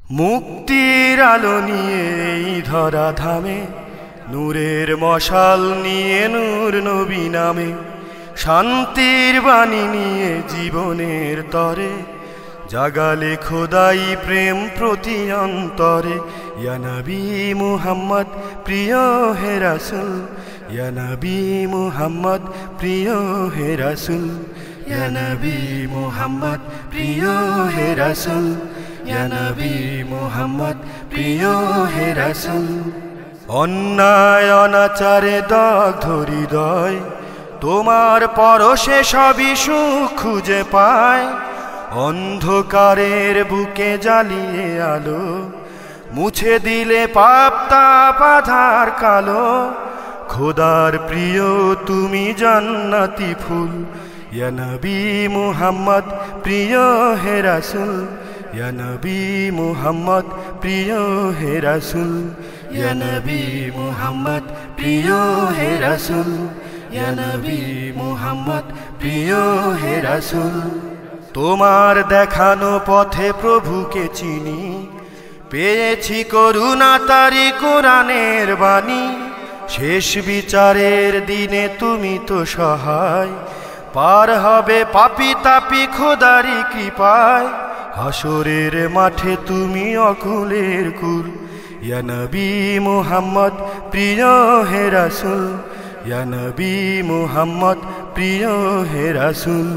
মুক্তির আলো নিয়ে এই ধরা ধামে, নূরের মশাল নিয়ে নূর নবী নামে, শান্তির বাণী নিয়ে জীবনের তরে জাগালে খোদাই প্রেম প্রতি অন্তরে। ইয়া নবী মুহাম্মদ প্রিয় হে রাসূল, ইয়া নবী মুহাম্মদ প্রিয় হে রাসূল, ইয়া নবী মুহাম্মদ প্রিয় হে রাসূল, ইয়া নবী মুহাম্মদ প্রিয় হে রাসূল। অন্যায় অনাচারে দগ্ধ হৃদয়, তোমার পরশে সবই সুখ খুঁজে পায়। অন্ধকারের বুকে জ্বালিয়ে আলো, মুছে দিলে পাপ তাপ আঁধার কালো। খোদার প্রিয় তুমি জান্নাতি ফুল, ইয়া নবী মুহাম্মদ প্রিয় হে রাসূল, ইয়া নবী মুহাম্মদ প্রিয় হে রাসূল, ইয়া নবী মুহাম্মদ প্রিয় হে রাসূল, ইয়া নবী মুহাম্মদ প্রিয় হে রাসূল। তোমার দেখানো পথে প্রভুকে চিনি, পেয়েছি করুণা তারি কোরআনের বাণী। শেষ বিচারের দিনে তুমি তো সহায়, পার হবে পাপী তাপী খোদারি কৃপায়। হাসরের মাঠে তুমি অকুলের কুল, ইয়া নবী মুহাম্মদ প্রিয় হে রাসূল, ইয়া নবী মুহাম্মদ প্রিয় হে রাসূল।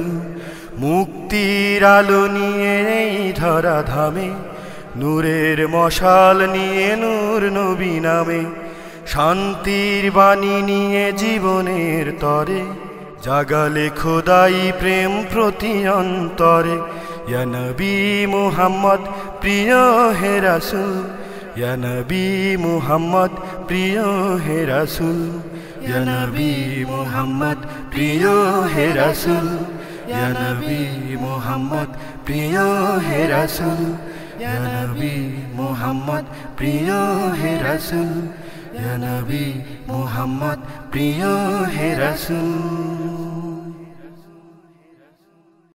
মুক্তির আলো নিয়ে এই ধরা ধামে, নূরের মশাল নিয়ে নূর নবী নামে, শান্তির বাণী নিয়ে জীবনের তরে জাগালে খোদাই প্রেম প্রতি অন্তরে। ইয়া নবী মুহাম্মদ প্রিয় হে রাসূল, ইয়া নবী মুহাম্মদ প্রিয় হে রাসূল, ইয়া নবী মুহাম্মদ প্রিয় হে রাসূল, ইয়া নবী মুহাম্মদ প্রিয় হে রাসূল, ইয়া নবী মুহাম্মদ প্রিয় হে রাসূল, ইয়া নবী মুহাম্মদ প্রিয় হে রাসূল।